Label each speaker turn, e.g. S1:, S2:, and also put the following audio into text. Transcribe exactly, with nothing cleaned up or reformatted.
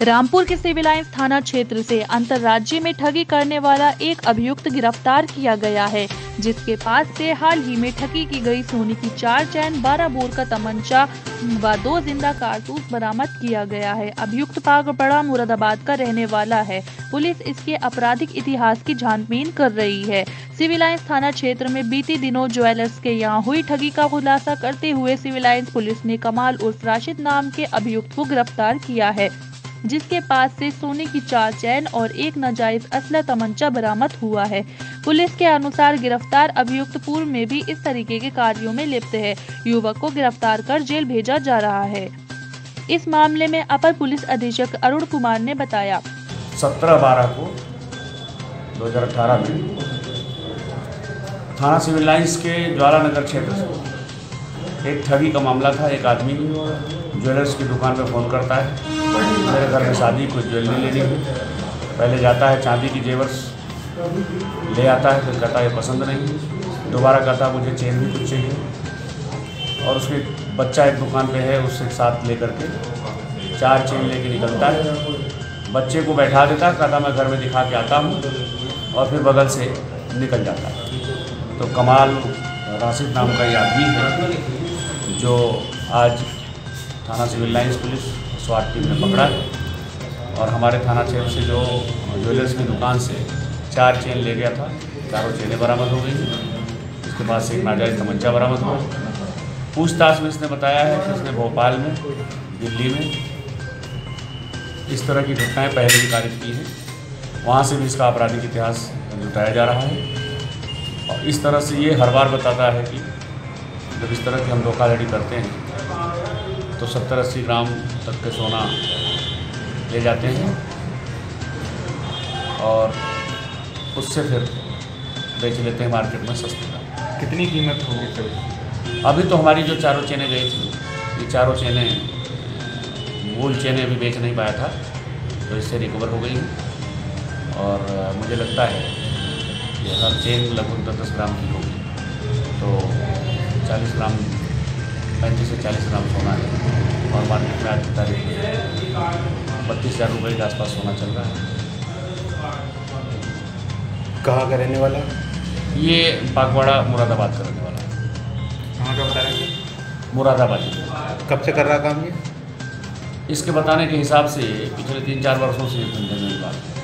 S1: रामपुर के civil lines थाना क्षेत्र से अंतर्राज्यीय में ठगी करने वाला एक अभियुक्त गिरफ्तार किया गया है, जिसके पास से हाल ही में ठगी की गई सोने की चार चैन, बारह बोर का तमंचा व दो जिंदा कारतूस बरामद किया गया है। अभियुक्त पागपड़ा मुरादाबाद का रहने वाला है। पुलिस इसके आपराधिक इतिहास की छानबीन कर रही है। सिविल लाइंस थाना क्षेत्र में बीते दिनों ज्वेलर्स के यहां हुई ठगी का खुलासा करते हुए सिविल लाइंस पुलिस ने कमाल उर्फ राशिद नाम के अभियुक्त को गिरफ्तार किया है, जिसके पास से सोने की चार चैन और एक नाजायज असला तमंचा बरामद हुआ है। पुलिस के अनुसार गिरफ्तार अभियुक्त पूर्व में भी इस तरीके के कार्यों में लिप्त है। युवक को गिरफ्तार कर जेल भेजा जा रहा है। इस मामले में अपर पुलिस अधीक्षक अरुण कुमार ने बताया,
S2: सत्रह बारह को दो हज़ार अठारह में थाना सिविल लाइंस के ज्वाला नगर क्षेत्र से एक ठगी का मामला था। एक आदमी ज्वेलर्स की दुकान पे फ़ोन करता है, मेरे घर में शादी, कुछ ज्वेलरी लेनी है। पहले जाता है, चांदी की जेवर्स ले आता है, फिर कहता है पसंद नहीं। दोबारा कहता है मुझे चेन भी कुछ चाहिए, और उसके बच्चा एक दुकान पे है, उससे साथ लेकर के चार चेन लेके निकलता है। बच्चे को बैठा देता है, कहता मैं घर में दिखा के आता हूँ, और फिर बगल से निकल जाता है। तो कमाल राशिद नाम का ये आदमी है, जो आज थाना सिविल लाइंस पुलिस स्वाट टीम ने पकड़ा है, और हमारे थाना क्षेत्र से जो ज्वेलर्स की दुकान से चार चेन ले गया था, चारों चेनें बरामद हो गई। इसके पास से एक नाजायज तमंचा बरामद हुआ। पूछताछ में इसने बताया है कि इसने भोपाल में, दिल्ली में इस तरह की घटनाएं पहले भी कारित की हैं। वहाँ से भी इसका आपराधिक इतिहास जुटाया जा रहा है, और इस तरह से ये हर बार बताता है कि जब इस तरह की हम धोखाधड़ी करते हैं तो सत्तर अस्सी ग्राम तक के सोना ले जाते हैं, और उससे फिर बेच लेते हैं मार्केट में सस्ते दाम।
S3: कितनी कीमत होगी सर?
S2: अभी तो हमारी जो चारों चेनें गई थी, ये चारों चेनें मूल चेनें अभी बेच नहीं पाया था, तो इससे रिकवर हो गई हैं। और मुझे लगता है कि हर चेन लगभग दस दस ग्राम की होगी, तो चालीस ग्राम पैंतीस से चालीस ग्राम सोना है, और मार्केट में आज की तारीख में बत्तीस हज़ार रुपये के आसपास सोना चल रहा है।
S3: कहाँ का रहने वाला?
S2: ये पागवाड़ा मुरादाबाद का रहने वाला है।
S3: कहाँ का बता रहे हैं?
S2: मुरादाबाद।
S3: कब से कर रहा काम ये?
S2: इसके बताने के हिसाब से पिछले तीन चार वर्षों से धंधे में बात है।